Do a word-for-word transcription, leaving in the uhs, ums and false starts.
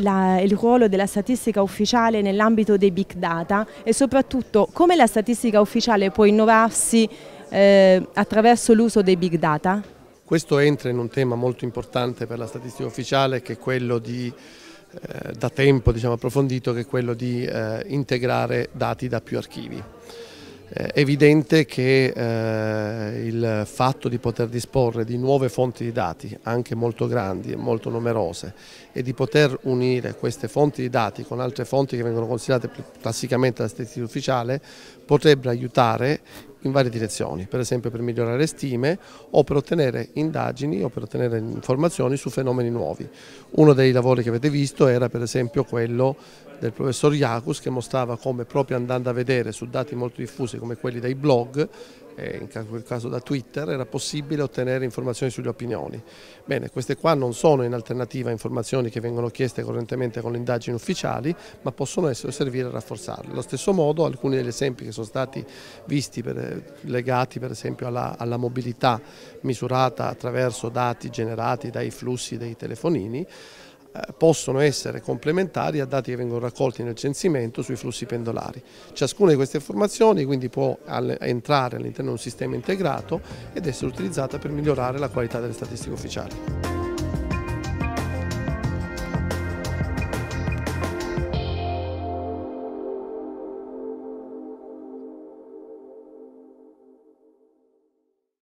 la, il ruolo della statistica ufficiale nell'ambito dei big data e soprattutto come la statistica ufficiale può innovarsi eh, attraverso l'uso dei big data? Questo entra in un tema molto importante per la statistica ufficiale, che è quello di, eh, da tempo diciamo, approfondito, che è quello di eh, integrare dati da più archivi. È evidente che eh, il fatto di poter disporre di nuove fonti di dati, anche molto grandi e molto numerose, e di poter unire queste fonti di dati con altre fonti che vengono considerate classicamente dalla statistica ufficiale, potrebbe aiutare in varie direzioni, per esempio per migliorare le stime o per ottenere indagini o per ottenere informazioni su fenomeni nuovi. Uno dei lavori che avete visto era per esempio quello del professor Iacus, che mostrava come proprio andando a vedere su dati molto diffusi come quelli dei blog, eh, in quel caso da Twitter, era possibile ottenere informazioni sulle opinioni. Bene, queste qua non sono in alternativa a informazioni che vengono chieste correntemente con le indagini ufficiali, ma possono essere servire a rafforzarle. Allo stesso modo alcuni degli esempi che sono stati visti per, legati per esempio alla, alla mobilità misurata attraverso dati generati dai flussi dei telefonini, possono essere complementari a dati che vengono raccolti nel censimento sui flussi pendolari. Ciascuna di queste informazioni quindi può entrare all'interno di un sistema integrato ed essere utilizzata per migliorare la qualità delle statistiche ufficiali.